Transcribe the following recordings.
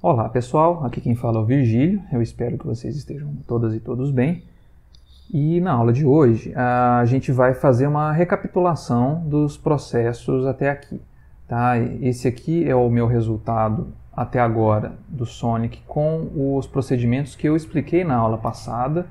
Olá pessoal, aqui quem fala é o Virgílio, eu espero que vocês estejam todas e todos bem. E na aula de hoje a gente vai fazer uma recapitulação dos processos até aqui. Tá? Esse aqui é o meu resultado até agora do Sonic com os procedimentos que eu expliquei na aula passada.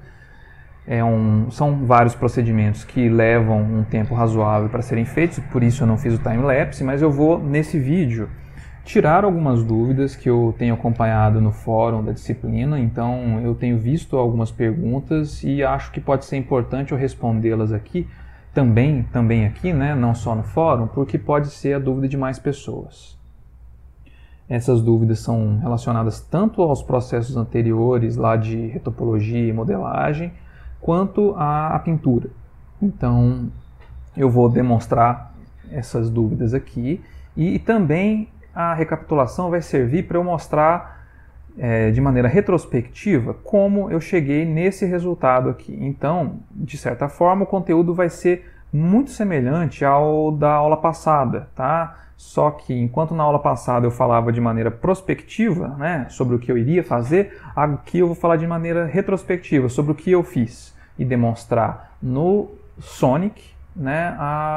São vários procedimentos que levam um tempo razoável para serem feitos, por isso eu não fiz o time-lapse, mas eu vou nesse vídeo tirar algumas dúvidas que eu tenho acompanhado no fórum da disciplina. Então eu tenho visto algumas perguntas e acho que pode ser importante eu respondê-las aqui, também aqui, né? Não só no fórum, porque pode ser a dúvida de mais pessoas. Essas dúvidas são relacionadas tanto aos processos anteriores lá de retopologia e modelagem, quanto à pintura. Então eu vou demonstrar essas dúvidas aqui e também a recapitulação vai servir para eu mostrar de maneira retrospectiva como eu cheguei nesse resultado aqui. Então, de certa forma, o conteúdo vai ser muito semelhante ao da aula passada, tá? Só que enquanto na aula passada eu falava de maneira prospectiva, né, sobre o que eu iria fazer, aqui eu vou falar de maneira retrospectiva sobre o que eu fiz e demonstrar no Sonic, né,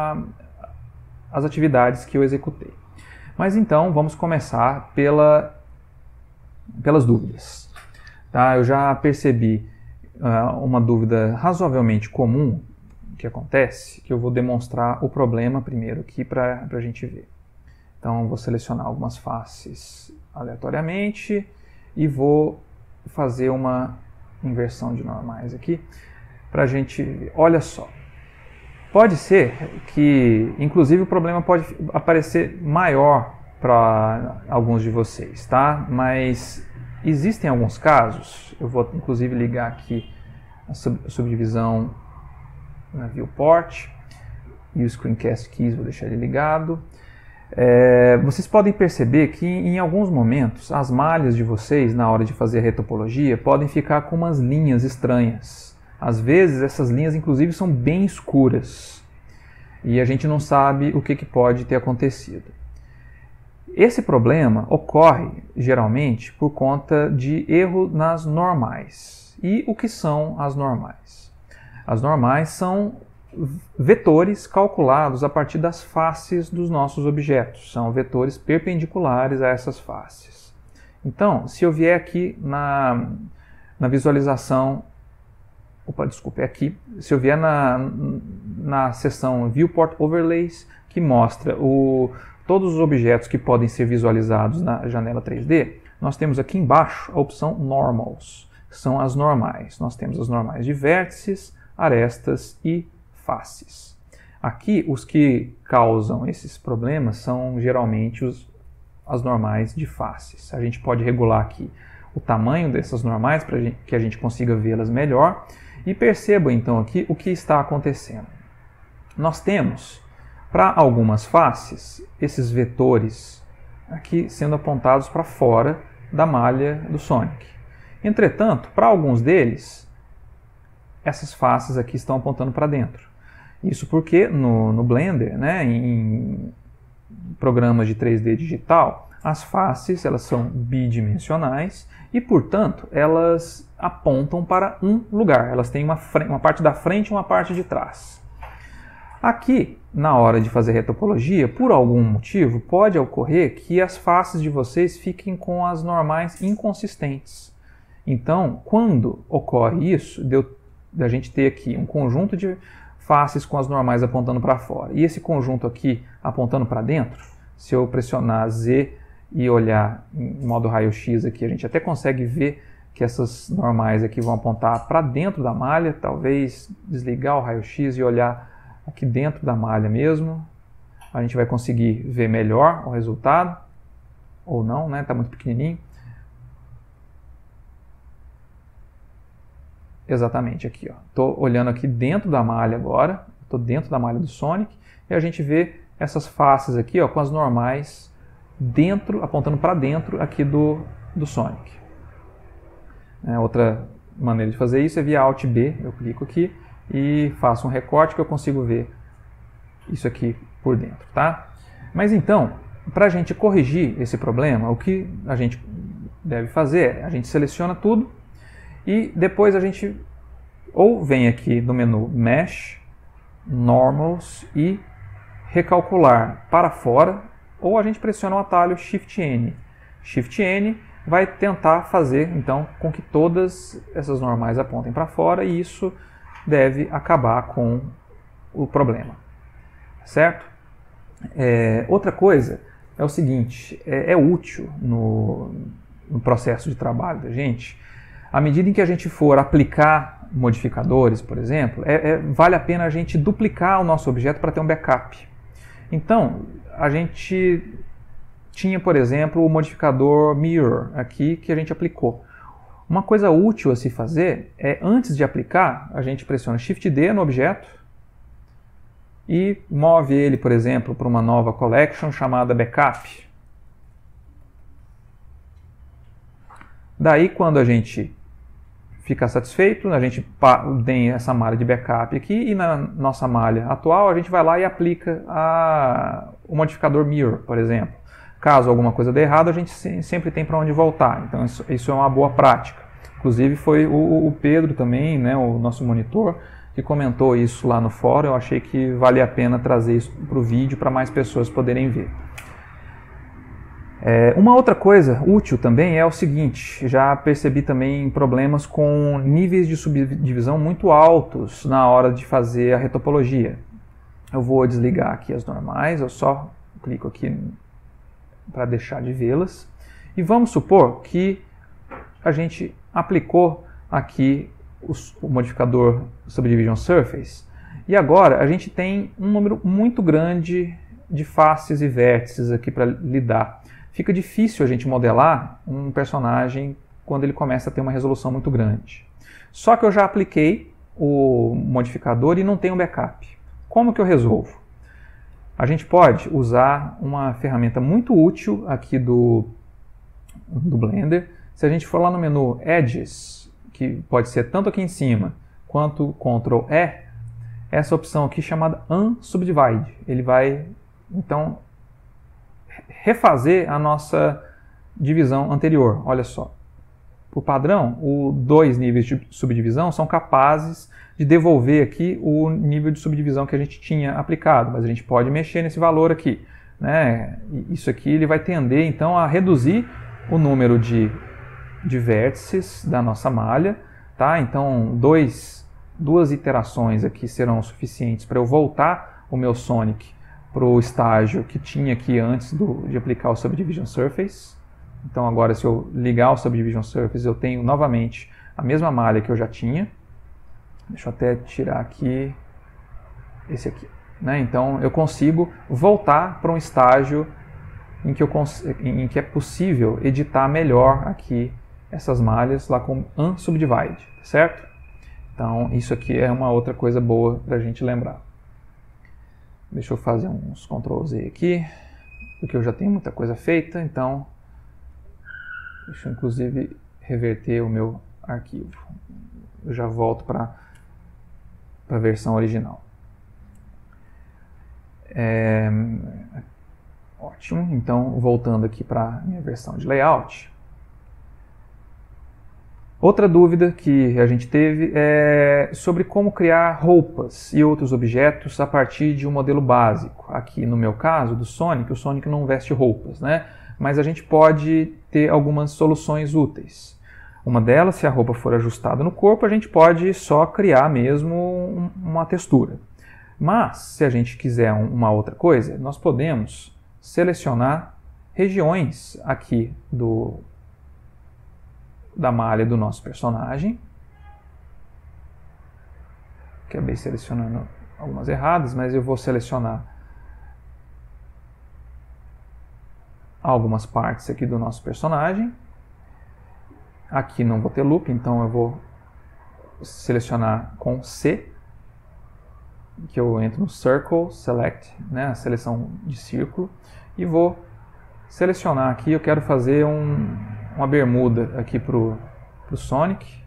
as atividades que eu executei. Mas então vamos começar pelas dúvidas. Tá? Eu já percebi uma dúvida razoavelmente comum que acontece, que eu vou demonstrar o problema primeiro aqui para a gente ver. Então vou selecionar algumas faces aleatoriamente e vou fazer uma inversão de normais aqui para a gente ver. Olha só. Pode ser que, inclusive, o problema pode aparecer maior para alguns de vocês, tá? Mas existem alguns casos, eu vou inclusive ligar aqui a subdivisão na Viewport e o Screencast Keys, vou deixar ele ligado. Vocês podem perceber que em alguns momentos as malhas de vocês, na hora de fazer a retopologia, podem ficar com umas linhas estranhas. Às vezes essas linhas inclusive são bem escuras e a gente não sabe o que pode ter acontecido. Esse problema ocorre geralmente por conta de erro nas normais. E o que são as normais? As normais são vetores calculados a partir das faces dos nossos objetos. São vetores perpendiculares a essas faces. Então, se eu vier aqui na visualização se eu vier na seção Viewport Overlays, que mostra todos os objetos que podem ser visualizados na janela 3D, nós temos aqui embaixo a opção Normals, que são as normais. Nós temos as normais de vértices, arestas e faces. Aqui, os que causam esses problemas são geralmente as normais de faces. A gente pode regular aqui o tamanho dessas normais para que a gente consiga vê-las melhor. E percebam então aqui o que está acontecendo. Nós temos, para algumas faces, esses vetores aqui sendo apontados para fora da malha do Sonic. Entretanto, para alguns deles, essas faces aqui estão apontando para dentro. Isso porque no Blender, né, em programas de 3D digital, as faces elas são bidimensionais e, portanto, elas apontam para um lugar. Elas têm uma parte da frente e uma parte de trás. Aqui, na hora de fazer retopologia, por algum motivo, pode ocorrer que as faces de vocês fiquem com as normais inconsistentes. Então, quando ocorre isso, da gente ter aqui um conjunto de faces com as normais apontando para fora e esse conjunto aqui apontando para dentro, se eu pressionar Z e olhar em modo raio-x aqui, a gente até consegue ver que essas normais aqui vão apontar para dentro da malha. Talvez desligar o raio-x e olhar aqui dentro da malha mesmo. A gente vai conseguir ver melhor o resultado. Ou não, né? Está muito pequenininho. Exatamente aqui, ó. Estou olhando aqui dentro da malha agora. Estou dentro da malha do Sonic. E a gente vê essas faces aqui, ó, com as normais apontando para dentro aqui do Sonic. Outra maneira de fazer isso é via Alt B. Eu clico aqui e faço um recorte que eu consigo ver isso aqui por dentro, tá? Mas então, para a gente corrigir esse problema, o que a gente deve fazer é, a gente seleciona tudo e depois a gente ou vem aqui no menu Mesh, Normals e recalcular para fora, ou a gente pressiona o atalho Shift N. Shift N vai tentar fazer então com que todas essas normais apontem para fora e isso deve acabar com o problema, certo? Outra coisa é o seguinte, é útil no processo de trabalho da gente, à medida em que a gente for aplicar modificadores, por exemplo, vale a pena a gente duplicar o nosso objeto para ter um backup. Então, a gente tinha, por exemplo, o modificador Mirror aqui que a gente aplicou. Uma coisa útil a se fazer é, antes de aplicar, a gente pressiona Shift D no objeto e move ele, por exemplo, para uma nova collection chamada Backup. Daí, quando a gente fica satisfeito, a gente tem essa malha de backup aqui e na nossa malha atual a gente vai lá e aplica o modificador Mirror, por exemplo. Caso alguma coisa dê errado, a gente sempre tem para onde voltar. Então isso é uma boa prática. Inclusive foi o Pedro também, né, o nosso monitor, que comentou isso lá no fórum. Eu achei que vale a pena trazer isso para o vídeo para mais pessoas poderem ver. Uma outra coisa útil também é o seguinte, já percebi também problemas com níveis de subdivisão muito altos na hora de fazer a retopologia. Eu vou desligar aqui as normais, eu só clico aqui para deixar de vê-las. E vamos supor que a gente aplicou aqui o modificador Subdivision Surface e agora a gente tem um número muito grande de faces e vértices aqui para lidar. Fica difícil a gente modelar um personagem quando ele começa a ter uma resolução muito grande. Só que eu já apliquei o modificador e não tenho backup. Como que eu resolvo? A gente pode usar uma ferramenta muito útil aqui do Blender. Se a gente for lá no menu Edges, que pode ser tanto aqui em cima quanto Ctrl E, essa opção aqui chamada Unsubdivide. Ele vai, então, refazer a nossa divisão anterior. Olha só. Por padrão, os 2 níveis de subdivisão são capazes de devolver aqui o nível de subdivisão que a gente tinha aplicado, mas a gente pode mexer nesse valor aqui, né? Isso aqui ele vai tender então a reduzir o número de vértices da nossa malha, tá? Então duas iterações aqui serão suficientes para eu voltar o meu Sonic para o estágio que tinha aqui antes de aplicar o Subdivision Surface. Então agora se eu ligar o Subdivision Surface eu tenho novamente a mesma malha que eu já tinha. Deixa eu até tirar aqui esse aqui, né? Então eu consigo voltar para um estágio em que é possível editar melhor aqui essas malhas lá com Unsubdivide, certo? Então isso aqui é uma outra coisa boa para a gente lembrar. Deixa eu fazer uns Ctrl Z aqui, porque eu já tenho muita coisa feita, então deixa eu inclusive reverter o meu arquivo. Eu já volto para a versão original. Ótimo, então voltando aqui para a minha versão de layout. Outra dúvida que a gente teve é sobre como criar roupas e outros objetos a partir de um modelo básico. Aqui no meu caso, do Sonic, o Sonic não veste roupas, né? Mas a gente pode ter algumas soluções úteis. Uma delas, se a roupa for ajustada no corpo, a gente pode só criar mesmo uma textura. Mas, se a gente quiser uma outra coisa, nós podemos selecionar regiões aqui da malha do nosso personagem. Acabei selecionando algumas erradas, mas eu vou selecionar algumas partes aqui do nosso personagem. Aqui não vou ter loop, então eu vou selecionar com C, que eu entro no Circle, Select, né, a seleção de círculo, e vou selecionar aqui, eu quero fazer uma bermuda aqui para o Sonic.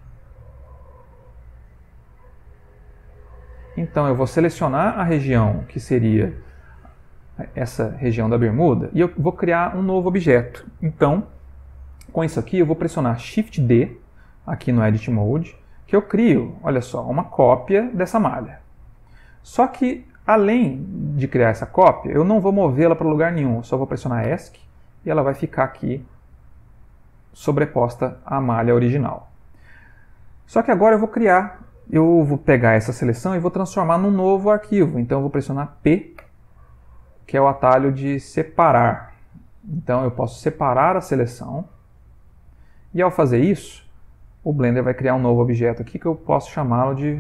Então eu vou selecionar a região que seria essa região da bermuda e eu vou criar um novo objeto. Então Com isso aqui eu vou pressionar Shift D aqui no Edit Mode, que eu crio, olha só, uma cópia dessa malha. Só que além de criar essa cópia, eu não vou movê-la para lugar nenhum, eu só vou pressionar ESC e ela vai ficar aqui sobreposta à malha original. Só que agora eu vou pegar essa seleção e vou transformar num novo arquivo. Então eu vou pressionar P, que é o atalho de separar. Então eu posso separar a seleção. E ao fazer isso, o Blender vai criar um novo objeto aqui que eu posso chamá-lo de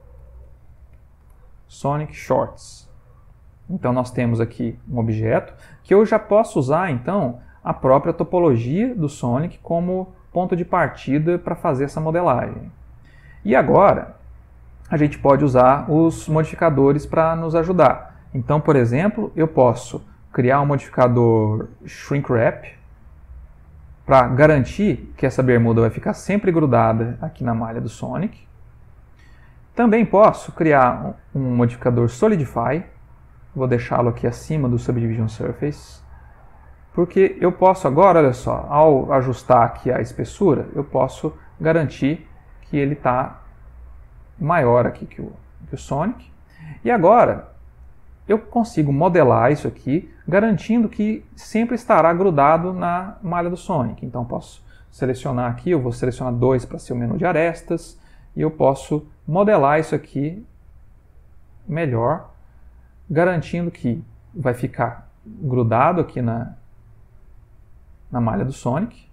Sonic Shorts. Então nós temos aqui um objeto que eu já posso usar então a própria topologia do Sonic como ponto de partida para fazer essa modelagem. E agora a gente pode usar os modificadores para nos ajudar. Então, por exemplo, eu posso criar um modificador Shrink Wrap para garantir que essa bermuda vai ficar sempre grudada aqui na malha do Sonic. Também posso criar um modificador Solidify, vou deixá-lo aqui acima do Subdivision Surface, porque eu posso agora, olha só, ao ajustar aqui a espessura, eu posso garantir que ele está maior aqui que o Sonic. E agora eu consigo modelar isso aqui, garantindo que sempre estará grudado na malha do Sonic. Então posso selecionar aqui, eu vou selecionar 2 para ser o menu de arestas, e eu posso modelar isso aqui melhor, garantindo que vai ficar grudado aqui na malha do Sonic.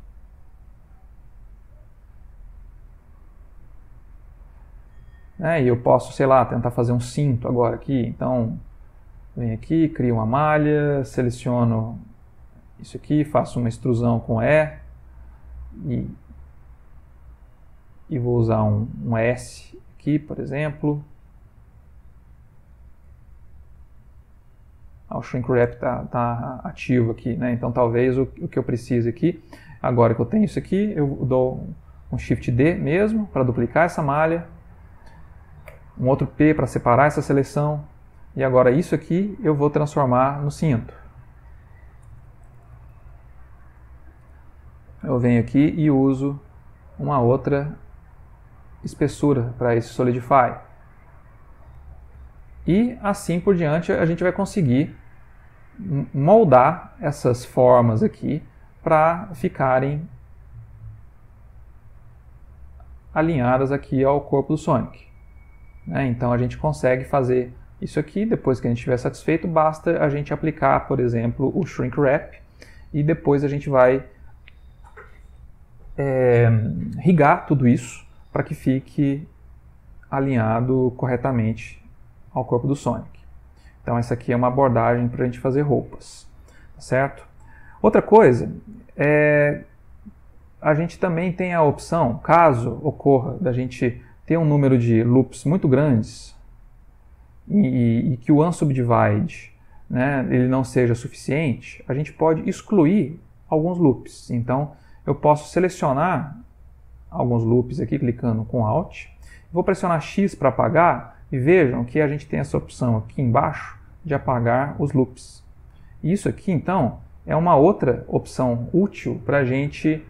E eu posso, sei lá, tentar fazer um cinto agora aqui. Então, venho aqui, crio uma malha, seleciono isso aqui, faço uma extrusão com e vou usar um S aqui, por exemplo. O Shrink Wrap está ativo aqui, né? Então talvez o que eu precise aqui, agora que eu tenho isso aqui, eu dou um Shift D mesmo para duplicar essa malha, um outro P para separar essa seleção, e agora isso aqui eu vou transformar no cinto. Eu venho aqui e uso uma outra espessura para esse Solidify. E assim por diante a gente vai conseguir moldar essas formas aqui para ficarem alinhadas aqui ao corpo do Sonic. Então a gente consegue fazer isso aqui, depois que a gente estiver satisfeito, basta a gente aplicar, por exemplo, o Shrink Wrap, e depois a gente vai rigar tudo isso para que fique alinhado corretamente ao corpo do Sonic. Então essa aqui é uma abordagem para a gente fazer roupas, certo? Outra coisa, a gente também tem a opção, caso ocorra da gente ter um número de loops muito grandes e que o unsubdivide, né, ele não seja suficiente, a gente pode excluir alguns loops. Então eu posso selecionar alguns loops aqui clicando com Alt, vou pressionar X para apagar. E vejam que a gente tem essa opção aqui embaixo de apagar os loops. Isso aqui, então, é uma outra opção útil para a gente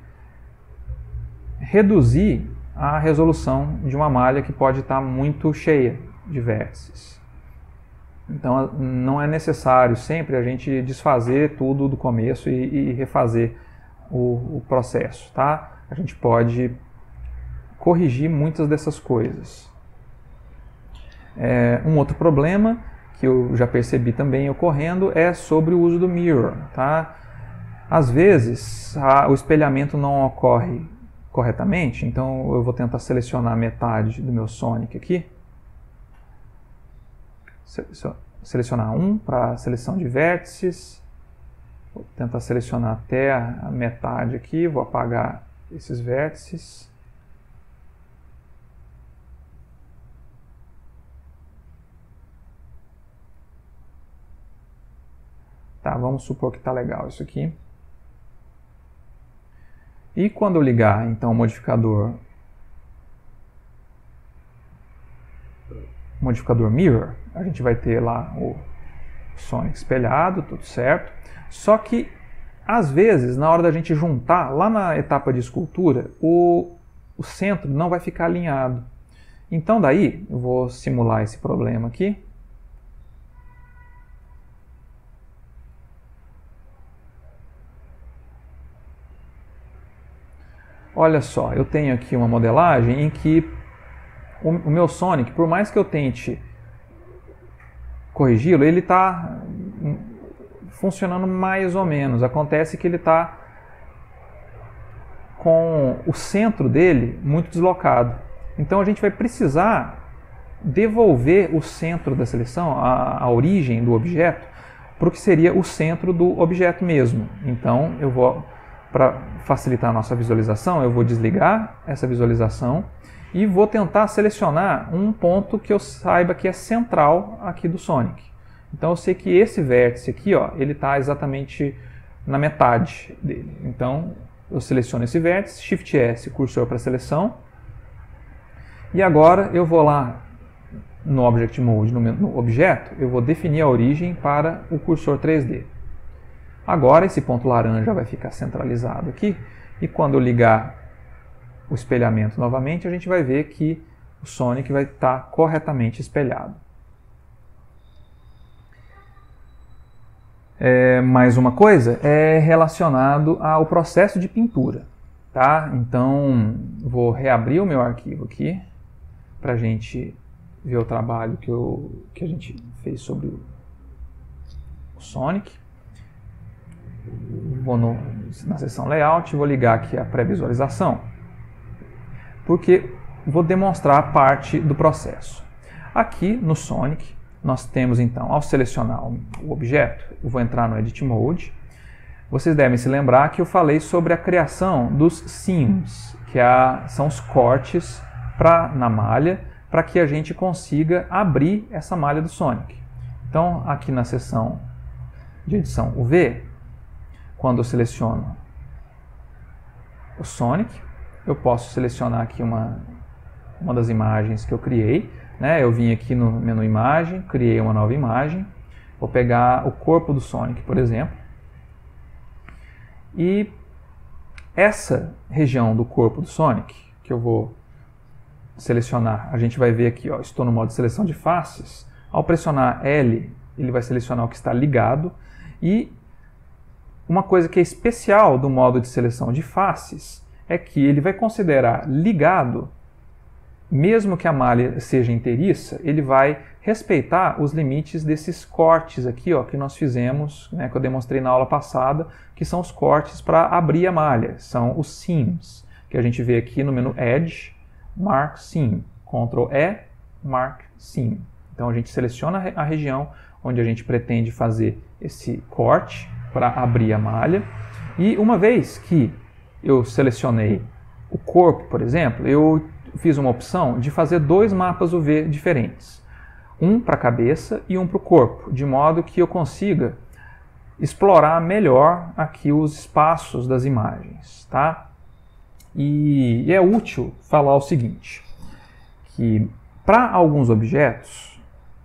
reduzir a resolução de uma malha que pode estar muito cheia de vértices. Então, não é necessário sempre a gente desfazer tudo do começo e refazer o processo, tá? A gente pode corrigir muitas dessas coisas. Um outro problema que eu já percebi também ocorrendo é sobre o uso do mirror, tá? Às vezes o espelhamento não ocorre corretamente, então eu vou tentar selecionar metade do meu Sonic aqui, selecionar um para seleção de vértices, vou tentar selecionar até a metade aqui, vou apagar esses vértices. Tá, vamos supor que está legal isso aqui. E quando eu ligar, então, o modificador Mirror, a gente vai ter lá o Sonic espelhado, tudo certo. Só que às vezes, na hora da gente juntar, lá na etapa de escultura, o centro não vai ficar alinhado. Então daí, eu vou simular esse problema aqui. Olha só, eu tenho aqui uma modelagem em que o meu Sonic, por mais que eu tente corrigi-lo, ele está funcionando mais ou menos. Acontece que ele está com o centro dele muito deslocado. Então a gente vai precisar devolver o centro da seleção, a origem do objeto, para o que seria o centro do objeto mesmo. Então eu vou, para facilitar a nossa visualização, eu vou desligar essa visualização e vou tentar selecionar um ponto que eu saiba que é central aqui do Sonic. Então eu sei que esse vértice aqui, ó, ele está exatamente na metade dele. Então eu seleciono esse vértice, Shift S, cursor para seleção. E agora eu vou lá no Object Mode, no objeto, eu vou definir a origem para o cursor 3D. Agora esse ponto laranja vai ficar centralizado aqui, e quando eu ligar o espelhamento novamente, a gente vai ver que o Sonic vai estar corretamente espelhado. Mais uma coisa é relacionado ao processo de pintura. Tá? Então, vou reabrir o meu arquivo aqui, para a gente ver o trabalho que a gente fez sobre o Sonic. Vou na seção Layout, vou ligar aqui a pré-visualização, porque vou demonstrar parte do processo. Aqui no Sonic, nós temos então, ao selecionar o objeto, eu vou entrar no Edit Mode. Vocês devem se lembrar que eu falei sobre a criação dos seams, que são os cortes na malha, para que a gente consiga abrir essa malha do Sonic. Então, aqui na seção de edição UV, quando eu seleciono o Sonic, eu posso selecionar aqui uma das imagens que eu criei. Né? Eu vim aqui no menu Imagem, criei uma nova imagem. Vou pegar o corpo do Sonic, por exemplo. E essa região do corpo do Sonic, que eu vou selecionar, a gente vai ver aqui, ó, estou no modo de seleção de faces. Ao pressionar L, ele vai selecionar o que está ligado. E uma coisa que é especial do modo de seleção de faces é que ele vai considerar ligado, mesmo que a malha seja inteiriça, ele vai respeitar os limites desses cortes aqui, ó, que nós fizemos, né, que eu demonstrei na aula passada, que são os cortes para abrir a malha, são os seams, que a gente vê aqui no menu Edge, Mark Seam, Ctrl E, Mark Seam. Então a gente seleciona a região onde a gente pretende fazer esse corte para abrir a malha, e uma vez que eu selecionei o corpo, por exemplo, eu fiz uma opção de fazer dois mapas UV diferentes. Um para a cabeça e um para o corpo, de modo que eu consiga explorar melhor aqui os espaços das imagens. Tá? E é útil falar o seguinte, que para alguns objetos,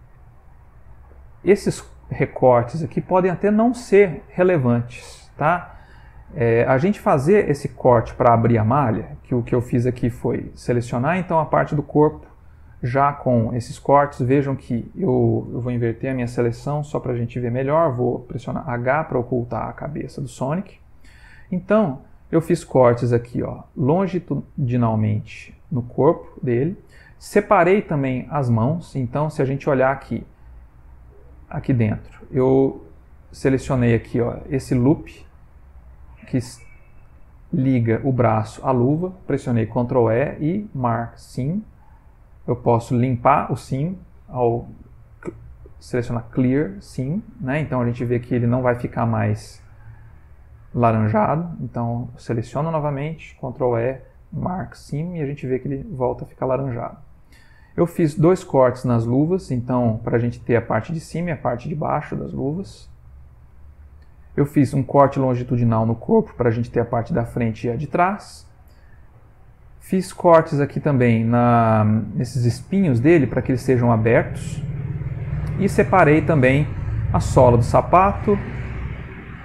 esses recortes aqui podem até não ser relevantes. Tá? A gente fazer esse corte para abrir a malha, que o que eu fiz aqui foi selecionar então a parte do corpo já com esses cortes. Vejam que eu vou inverter a minha seleção só para a gente ver melhor. Vou pressionar H para ocultar a cabeça do Sonic. Então eu fiz cortes aqui, ó, longitudinalmente no corpo dele. Separei também as mãos. Então se a gente olhar aqui dentro, eu selecionei aqui, ó, esse loop que liga o braço à luva, pressionei Ctrl E e Mark Seam. Eu posso limpar o seam ao selecionar Clear Seam, né? Então a gente vê que ele não vai ficar mais laranjado. Então eu seleciono novamente, Ctrl E, Mark Seam, e a gente vê que ele volta a ficar laranjado. Eu fiz dois cortes nas luvas, então para a gente ter a parte de cima e a parte de baixo das luvas. Eu fiz um corte longitudinal no corpo para a gente ter a parte da frente e a de trás. Fiz cortes aqui também nesses espinhos dele para que eles sejam abertos. E separei também a sola do sapato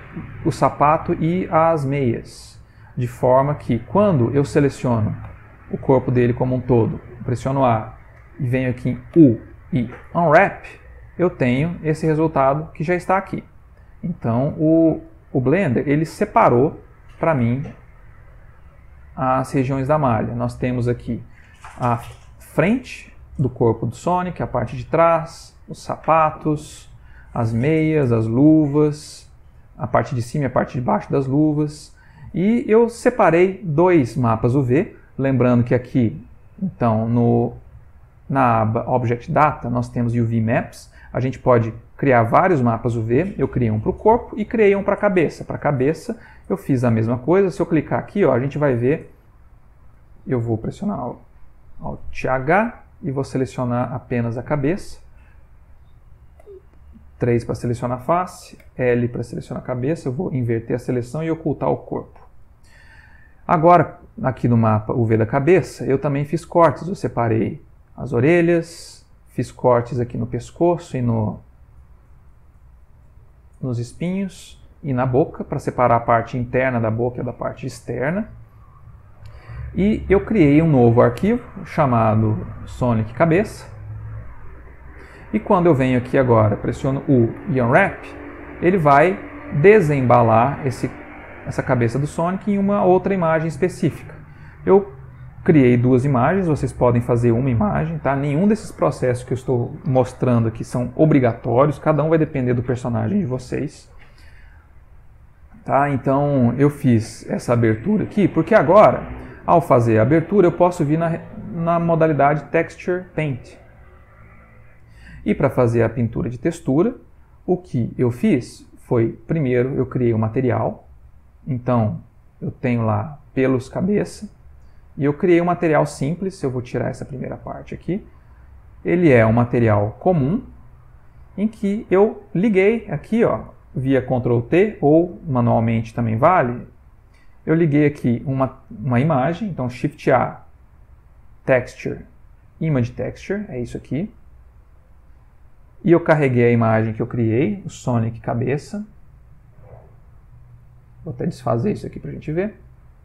o sapato e as meias, de forma que quando eu seleciono o corpo dele como um todo, pressiono A e venho aqui em U e Unwrap, eu tenho esse resultado que já está aqui. Então o Blender ele separou para mim as regiões da malha. Nós temos aqui a frente do corpo do Sonic, a parte de trás, os sapatos, as meias, as luvas, a parte de cima e a parte de baixo das luvas. E eu separei dois mapas UV, lembrando que aqui, então, na aba Object Data, nós temos UV Maps. A gente pode criar vários mapas UV. Eu criei um para o corpo e criei um para a cabeça. Para a cabeça, eu fiz a mesma coisa. Se eu clicar aqui, ó, a gente vai ver. Eu vou pressionar Alt H e vou selecionar apenas a cabeça. 3 para selecionar a face, L para selecionar a cabeça. Eu vou inverter a seleção e ocultar o corpo. Agora, aqui no mapa UV da cabeça, eu também fiz cortes. Eu separei as orelhas, fiz cortes aqui no pescoço e nos espinhos e na boca, para separar a parte interna da boca da parte externa. E eu criei um novo arquivo chamado Sonic Cabeça. E quando eu venho aqui agora, pressiono U e Unwrap, ele vai desembalar essa cabeça do Sonic em uma outra imagem específica. Eu criei duas imagens, vocês podem fazer uma imagem, tá? Nenhum desses processos que eu estou mostrando aqui são obrigatórios, cada um vai depender do personagem de vocês. Tá? Então eu fiz essa abertura aqui, porque agora, ao fazer a abertura, eu posso vir na modalidade Texture Paint. E para fazer a pintura de textura, o que eu fiz foi, primeiro, eu criei um material. Então, eu tenho lá pelos cabeça. E eu criei um material simples, eu vou tirar essa primeira parte aqui. Ele é um material comum, em que eu liguei aqui, ó, via Ctrl T, ou manualmente também vale. Eu liguei aqui uma imagem, então Shift A, Texture, Image Texture, é isso aqui. E eu carreguei a imagem que eu criei, o Sonic Cabeça. Vou até desfazer isso aqui para a gente ver.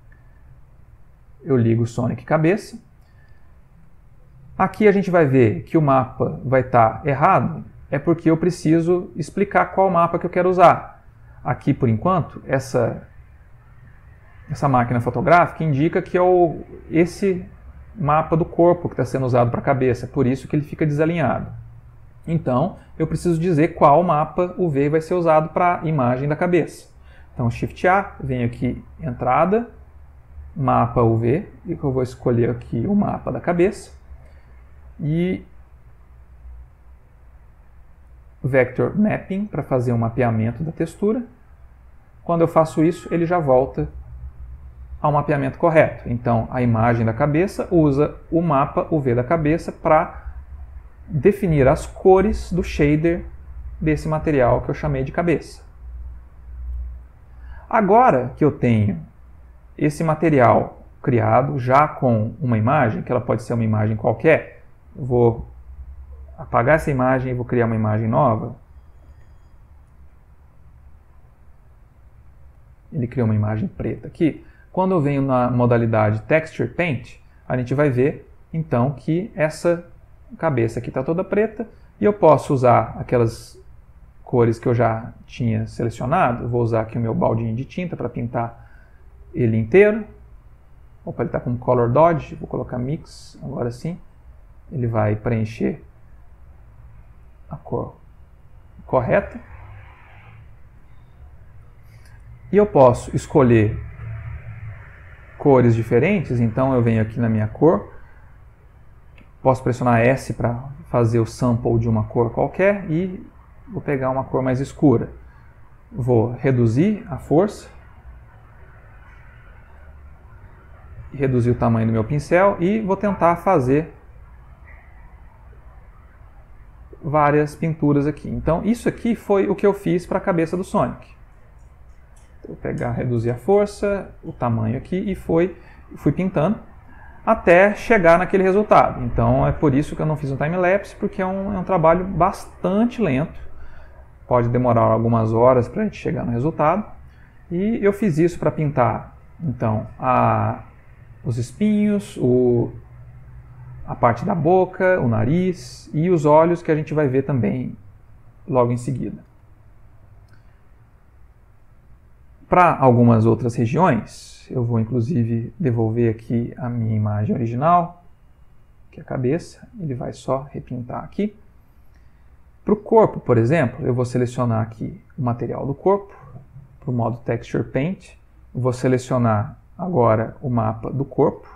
Eu ligo o Sonic Cabeça. Aqui a gente vai ver que o mapa vai estar errado, é porque eu preciso explicar qual mapa que eu quero usar. Aqui, por enquanto, essa máquina fotográfica indica que é esse mapa do corpo que está sendo usado para a cabeça, por isso que ele fica desalinhado. Então, eu preciso dizer qual mapa UV vai ser usado para a imagem da cabeça. Então, Shift A, venho aqui, entrada, mapa UV, e eu vou escolher aqui o mapa da cabeça. E Vector Mapping, para fazer um mapeamento da textura. Quando eu faço isso, ele já volta ao mapeamento correto. Então, a imagem da cabeça usa o mapa UV da cabeça para definir as cores do shader desse material que eu chamei de cabeça. Agora que eu tenho esse material criado já com uma imagem, que ela pode ser uma imagem qualquer, eu vou apagar essa imagem e vou criar uma imagem nova. Ele criou uma imagem preta aqui. Quando eu venho na modalidade Texture Paint, a gente vai ver então que essa cabeça aqui está toda preta e eu posso usar aquelas cores que eu já tinha selecionado. Eu vou usar aqui o meu baldinho de tinta para pintar ele inteiro. Opa, ele está com Color Dodge, vou colocar Mix, agora sim. Ele vai preencher a cor correta. E eu posso escolher cores diferentes, então eu venho aqui na minha cor, posso pressionar S para fazer o sample de uma cor qualquer e vou pegar uma cor mais escura. Vou reduzir a força, reduzir o tamanho do meu pincel e vou tentar fazer várias pinturas aqui. Então isso aqui foi o que eu fiz para a cabeça do Sonic. Vou pegar, reduzir a força, o tamanho aqui e fui pintando até chegar naquele resultado. Então é por isso que eu não fiz um time-lapse, porque é um trabalho bastante lento. Pode demorar algumas horas para a gente chegar no resultado. E eu fiz isso para pintar, então, os espinhos, a parte da boca, o nariz e os olhos, que a gente vai ver também logo em seguida. Para algumas outras regiões, eu vou inclusive devolver aqui a minha imagem original, que é a cabeça, ele vai só repintar aqui. Para o corpo, por exemplo, eu vou selecionar aqui o material do corpo, para o modo Texture Paint. Eu vou selecionar agora o mapa do corpo.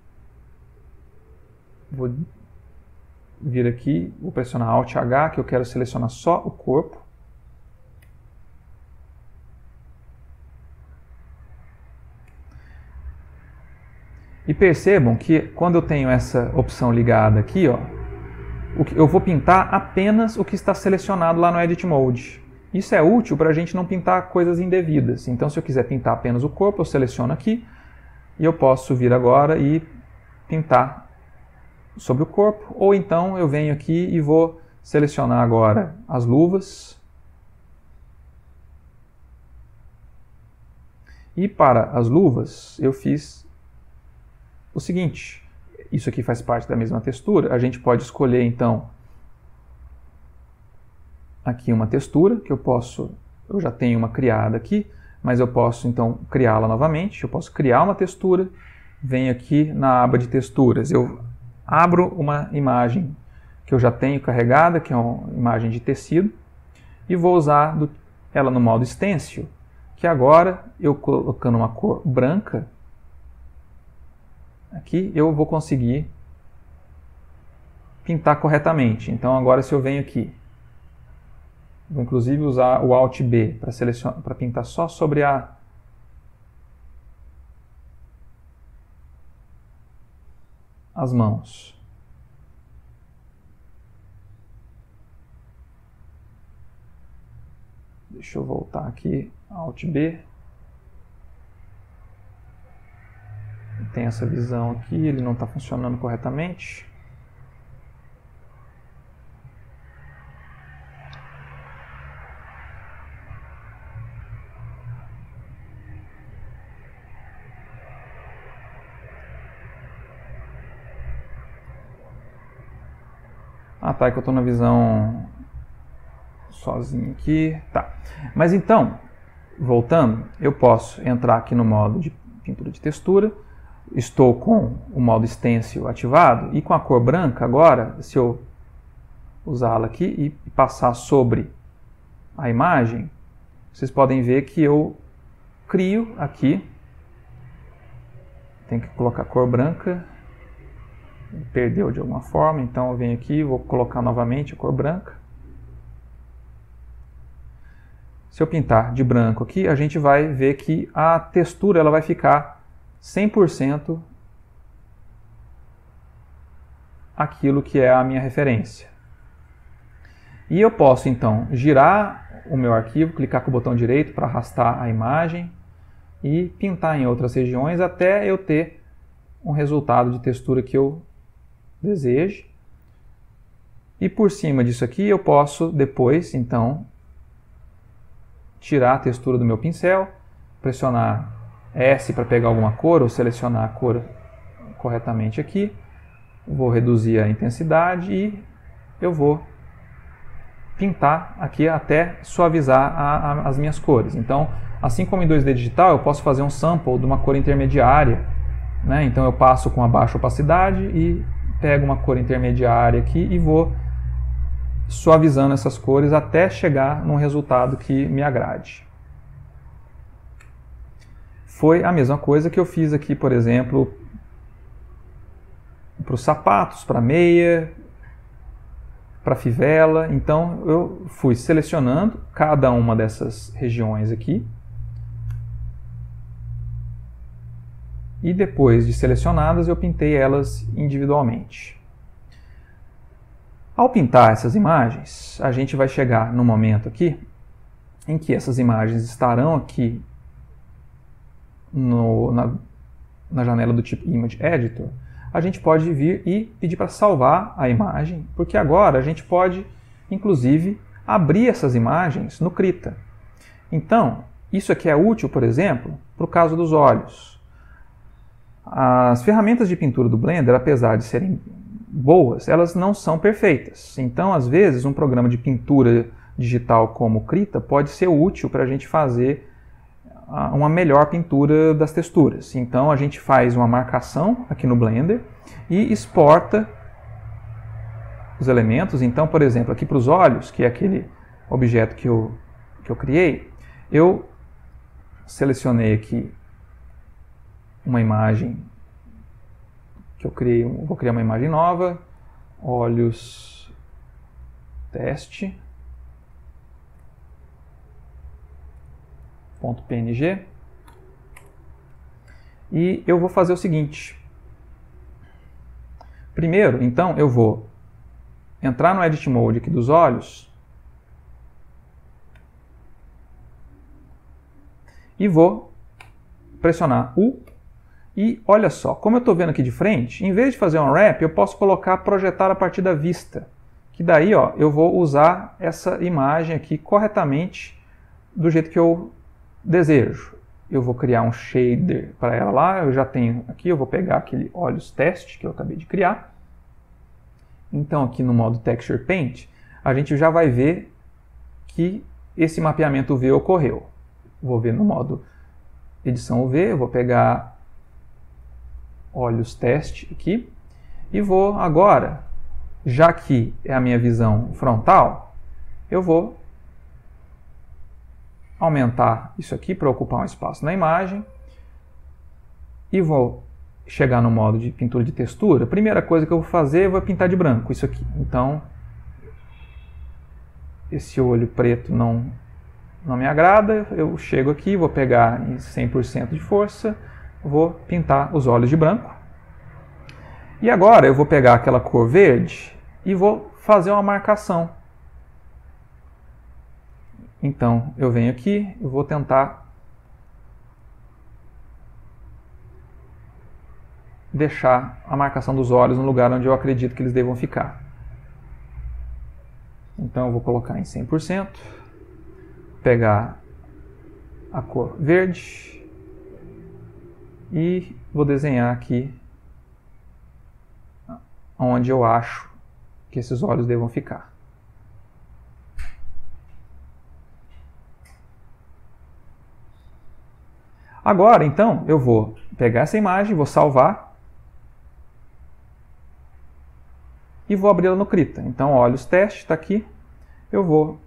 Vou vir aqui, vou pressionar Alt H, que eu quero selecionar só o corpo. E percebam que quando eu tenho essa opção ligada aqui, ó, eu vou pintar apenas o que está selecionado lá no Edit Mode. Isso é útil para a gente não pintar coisas indevidas. Então, se eu quiser pintar apenas o corpo, eu seleciono aqui e eu posso vir agora e pintar sobre o corpo. Ou então eu venho aqui e vou selecionar agora as luvas. E para as luvas, eu fiz o seguinte, isso aqui faz parte da mesma textura, a gente pode escolher então aqui uma textura, que eu já tenho uma criada aqui, mas eu posso então criá-la novamente, eu posso criar uma textura, venho aqui na aba de texturas, eu abro uma imagem que eu já tenho carregada, que é uma imagem de tecido, e vou usar ela no modo Stencil, que agora eu colocando uma cor branca, aqui eu vou conseguir pintar corretamente. Então agora se eu venho aqui, vou inclusive usar o Alt B para pintar só sobre as mãos. Deixa eu voltar aqui, Alt B. Tem essa visão aqui, ele não está funcionando corretamente. Ah, tá, é que eu estou na visão sozinho aqui. Tá. Mas então, voltando, eu posso entrar aqui no modo de pintura de textura. Estou com o modo Stencil ativado e com a cor branca agora, se eu usá-la aqui e passar sobre a imagem, vocês podem ver que eu crio aqui, tem que colocar a cor branca, perdeu de alguma forma, então eu venho aqui e vou colocar novamente a cor branca. Se eu pintar de branco aqui, a gente vai ver que a textura ela vai ficar 100% aquilo que é a minha referência. E eu posso então girar o meu arquivo, clicar com o botão direito para arrastar a imagem e pintar em outras regiões até eu ter um resultado de textura que eu deseje. E por cima disso aqui eu posso depois então tirar a textura do meu pincel, pressionar S para pegar alguma cor ou selecionar a cor corretamente aqui. Vou reduzir a intensidade e eu vou pintar aqui até suavizar as minhas cores. Então, assim como em 2D digital, eu posso fazer um sample de uma cor intermediária, né? Então eu passo com a baixa opacidade e pego uma cor intermediária aqui e vou suavizando essas cores até chegar num resultado que me agrade. Foi a mesma coisa que eu fiz aqui, por exemplo, para os sapatos, para a meia, para a fivela. Então eu fui selecionando cada uma dessas regiões aqui. E depois de selecionadas, eu pintei elas individualmente. Ao pintar essas imagens, a gente vai chegar no momento aqui em que essas imagens estarão aqui na janela do tipo Image Editor. A gente pode vir e pedir para salvar a imagem, porque agora a gente pode, inclusive, abrir essas imagens no Krita. Então, Isso aqui é útil, por exemplo, para o caso dos olhos. As ferramentas de pintura do Blender, apesar de serem boas, elas não são perfeitas. Então, às vezes, um programa de pintura digital como o Krita pode ser útil para a gente fazer uma melhor pintura das texturas. Então, a gente faz uma marcação aqui no Blender e exporta os elementos. Então, por exemplo, aqui para os olhos, que é aquele objeto que eu criei, eu selecionei aqui uma imagem que eu criei, vou criar uma imagem nova, olhos teste, .png, e eu vou fazer o seguinte. Primeiro, então, eu vou entrar no Edit Mode aqui dos olhos e vou pressionar U. E olha só, como eu estou vendo aqui de frente, em vez de fazer um wrap, eu posso colocar projetar a partir da vista. Que daí ó, eu vou usar essa imagem aqui corretamente do jeito que eu desejo. Eu vou criar um shader para ela lá, eu já tenho aqui, eu vou pegar aquele olhos teste que eu acabei de criar. Então aqui no modo Texture Paint, a gente já vai ver que esse mapeamento UV ocorreu. Vou ver no modo edição UV, eu vou pegar olhos teste aqui e vou agora, já que é a minha visão frontal, eu vou aumentar isso aqui para ocupar um espaço na imagem e vou chegar no modo de pintura de textura. A primeira coisa que eu vou fazer, eu vou pintar de branco isso aqui. Então, esse olho preto não me agrada, eu chego aqui, vou pegar em 100% de força, vou pintar os olhos de branco. E agora eu vou pegar aquela cor verde e vou fazer uma marcação. Então eu venho aqui, eu vou tentar deixar a marcação dos olhos no lugar onde eu acredito que eles devam ficar. Então eu vou colocar em 100%, pegar a cor verde e vou desenhar aqui onde eu acho que esses olhos devam ficar. Agora, então, eu vou pegar essa imagem, vou salvar e vou abri-la no Krita. Então, olhos teste está aqui. Eu vou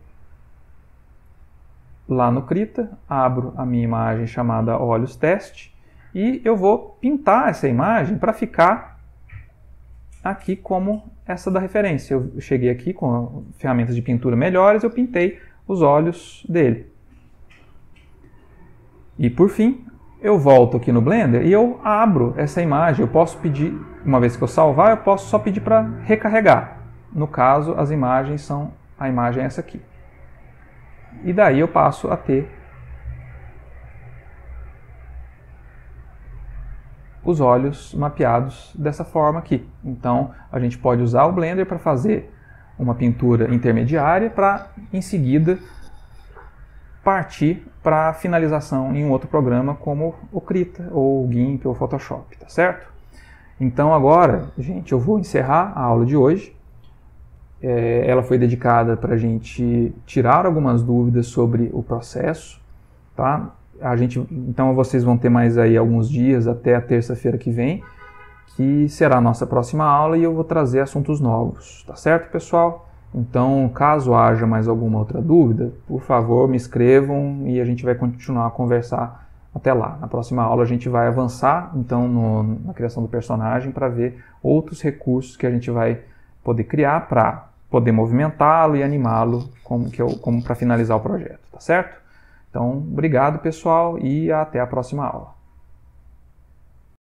lá no Krita, abro a minha imagem chamada olhos teste e eu vou pintar essa imagem para ficar aqui como essa da referência. Eu cheguei aqui com ferramentas de pintura melhores, eu pintei os olhos dele. E por fim, eu volto aqui no Blender e eu abro essa imagem. Eu posso pedir, uma vez que eu salvar, eu posso só pedir para recarregar. No caso, as imagens são, a imagem é essa aqui. E daí eu passo a ter os olhos mapeados dessa forma aqui. Então, a gente pode usar o Blender para fazer uma pintura intermediária para, em seguida, partir para a finalização em um outro programa como o Krita, ou o GIMP, ou o Photoshop, tá certo? Então agora, gente, eu vou encerrar a aula de hoje. Ela foi dedicada para a gente tirar algumas dúvidas sobre o processo, tá? Então vocês vão ter mais aí alguns dias até a terça-feira que vem, que será a nossa próxima aula e eu vou trazer assuntos novos, tá certo, pessoal? Então, caso haja mais alguma outra dúvida, por favor, me escrevam e a gente vai continuar a conversar até lá. Na próxima aula a gente vai avançar, então, na criação do personagem para ver outros recursos que a gente vai poder criar para poder movimentá-lo e animá-lo como para finalizar o projeto, tá certo? Então, obrigado, pessoal, e até a próxima aula.